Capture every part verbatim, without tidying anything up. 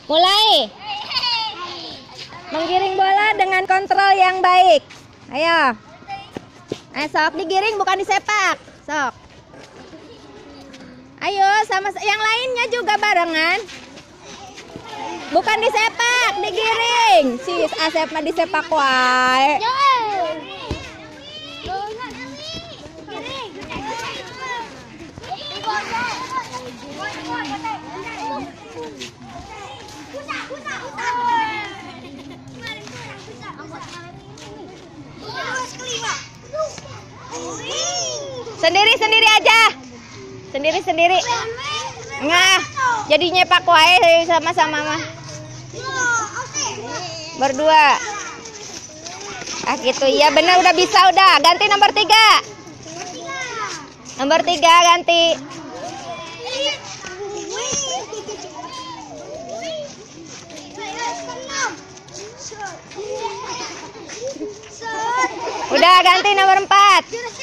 Mulai. Menggiring bola dengan kontrol yang baik. Ayo. Eh, sok digiring bukan disepak. Sok. Ayo, sama yang lainnya juga barengan. Bukan disepak, digiring. Si Asep mah disepak wae. Sendiri-sendiri aja. Sendiri-sendiri. Nah, jadi nyepak wae sama-sama mah. Berdua. Ah gitu, iya benar udah bisa udah. Ganti nomor tiga. Nomor tiga ganti. Udah ganti nomor empat.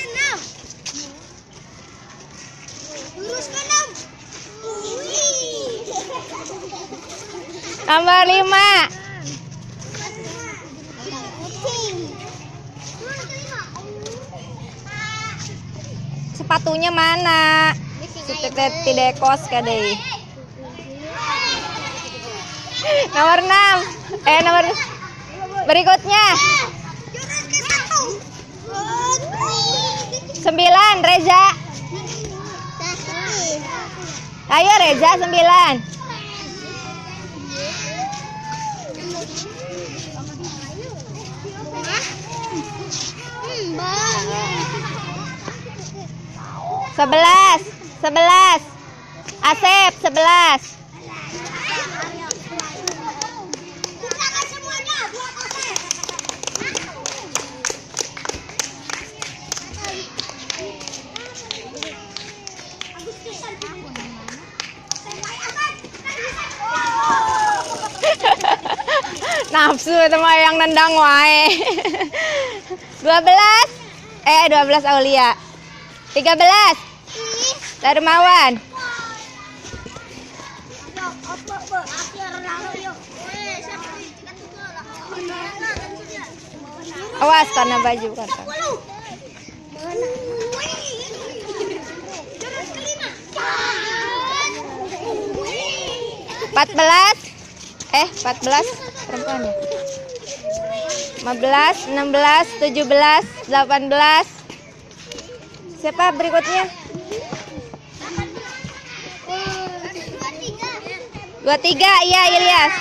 Nomor lima. Sepatunya mana? Tidak kos kadai. Nomor enam. Eh nomor berikutnya. Sembilan Reza. Ayo Reza sembilan. Sebelas. Sebelas. Asep sebelas. Nafsu teman yang nendang wae. dua belas. Eh dua belas Aulia. tiga belas. Darmawan. Awas karena baju kata. empat belas. Eh empat belas perempuan ya. lima belas, enam belas, tujuh belas, delapan belas. Siapa berikutnya? dua puluh tiga, iya Ilyas.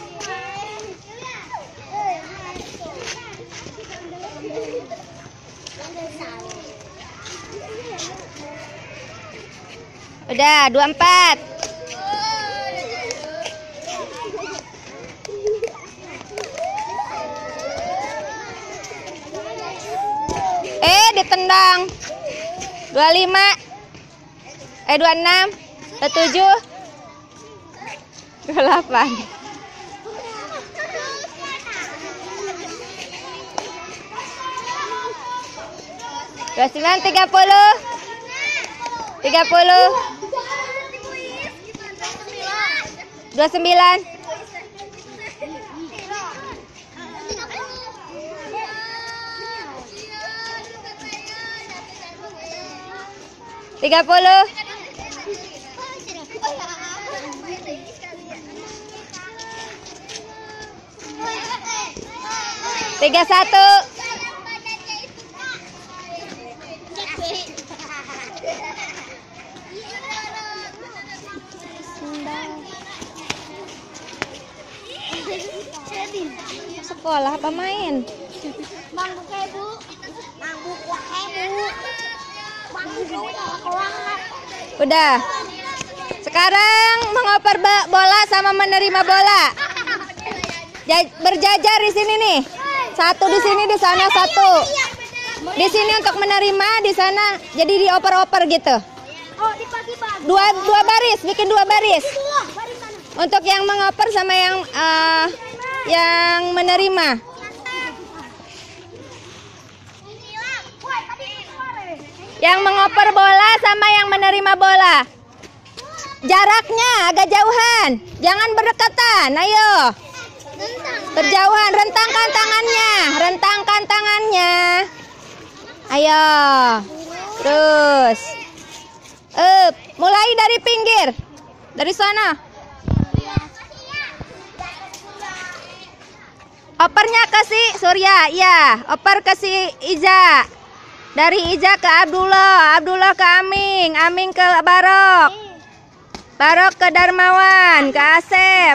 Udah, dua puluh empat. Eh, ditendang. dua puluh lima. Eh, dua puluh enam. dua puluh tujuh. dua puluh delapan. dua puluh sembilan, tiga puluh. tiga puluh. dua puluh sembilan. tiga puluh. tiga puluh satu. Sekolah apa main? Mangkuk Bu. Mangkuk Bu. Udah. Sekarang mengoper bola sama menerima bola. Berjajar di sini nih. Satu di sini, di sana satu. Di sini untuk menerima, di sana jadi dioper-oper gitu. Dua dua baris, bikin dua baris. Untuk yang mengoper sama yang uh, yang menerima. Yang mengoper bola sama yang menerima bola. Jaraknya agak jauhan. Jangan berdekatan. Ayo. Berjauhan. Rentangkan tangannya. Rentangkan tangannya. Ayo. Terus. Eh, mulai dari pinggir. Dari sana. Opernya ke si Surya, iya. Oper ke si Iza. Dari Iza ke Abdullah, Abdullah ke Aming, Aming ke Barok, Barok ke Darmawan, ke Asep.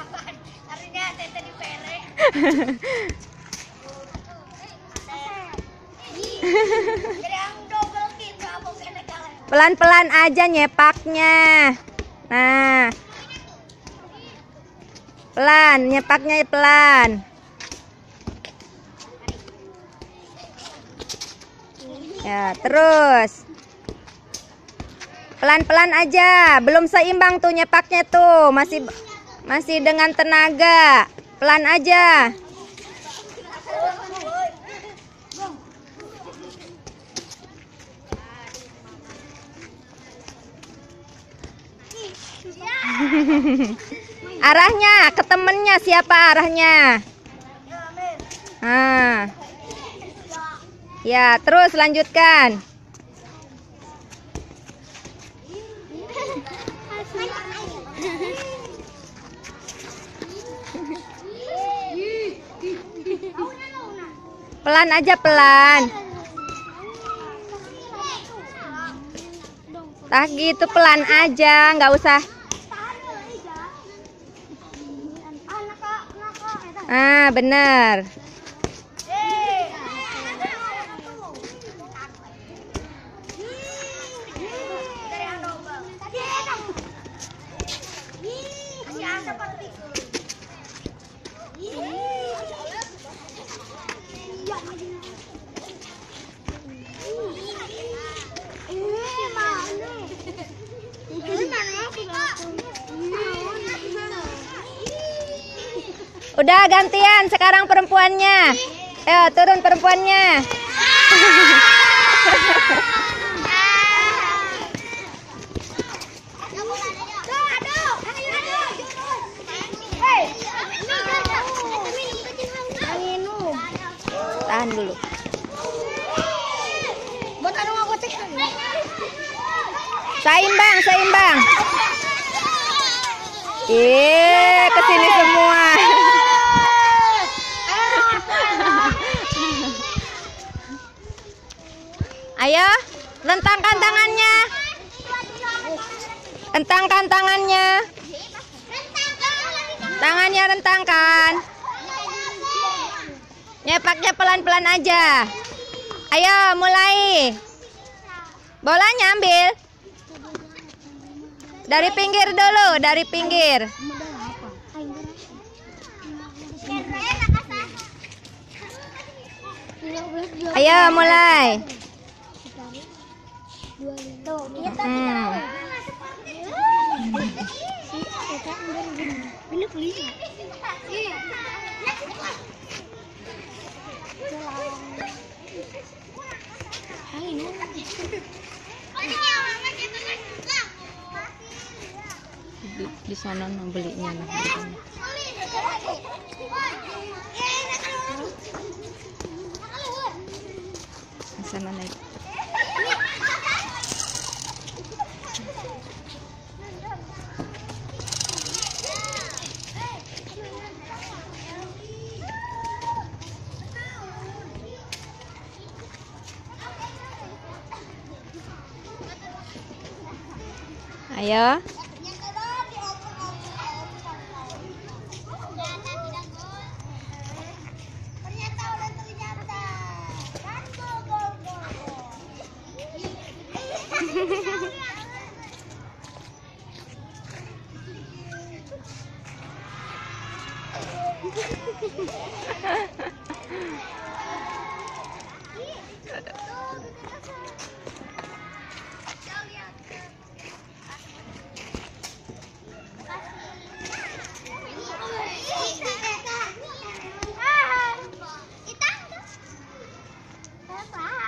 Pelan-pelan aja nyepaknya. Nah, pelan, nyepaknya pelan. Ya, terus pelan-pelan aja, belum seimbang tuh nyepaknya tuh, masih masih dengan tenaga, pelan aja. Arahnya ke temennya, siapa arahnya? Nah. Ya, terus lanjutkan. Pelan aja, pelan. Tah gitu, pelan aja, nggak usah. Ah, bener. Udah gantian, sekarang perempuannya. Ayo turun perempuannya. Tahan dulu. Seimbang, seimbang. Ih, kesini semua. Ayo, rentangkan tangannya. Rentangkan tangannya. Tangannya rentangkan. Nyepaknya pelan-pelan aja. Ayo, mulai. Bolanya ambil. Dari pinggir dulu, dari pinggir. Ayo, mulai. Hmm. Di, di sana belinya nah, di sana naik. Ayo.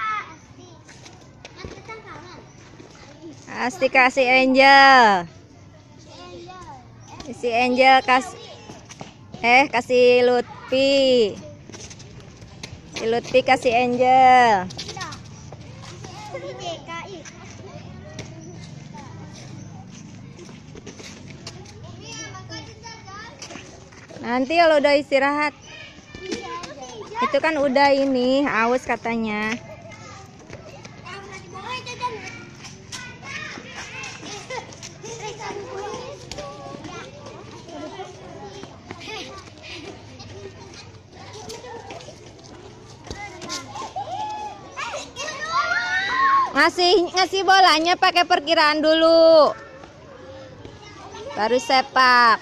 Pasti kasih Angel. Si Angel kas eh kasih Lutfi. Si Lutfi kasih Angel. Nanti kalau udah istirahat. Itu kan udah ini, aus katanya. Ngasih ngasih bolanya pakai perkiraan dulu. Baru sepak.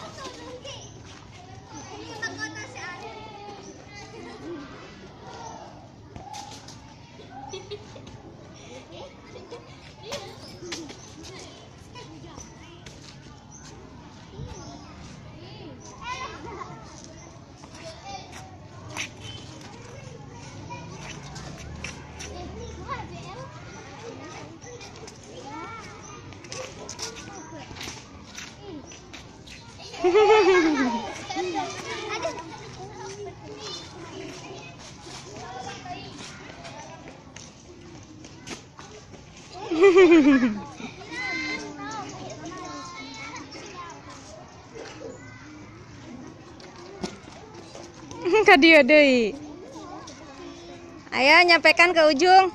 Kadio deui. Ayo nyampaikan ke ujung.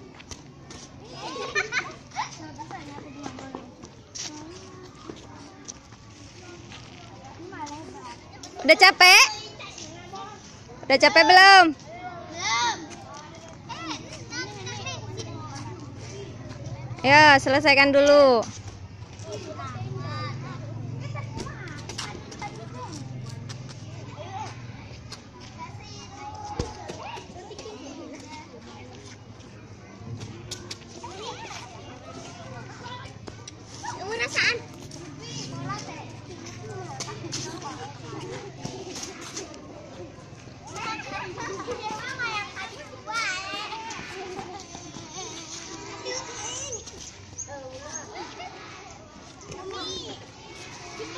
Udah capek? Udah capek belum? Ya, selesaikan dulu.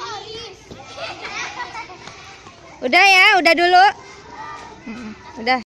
Udah ya, udah dulu. Udah.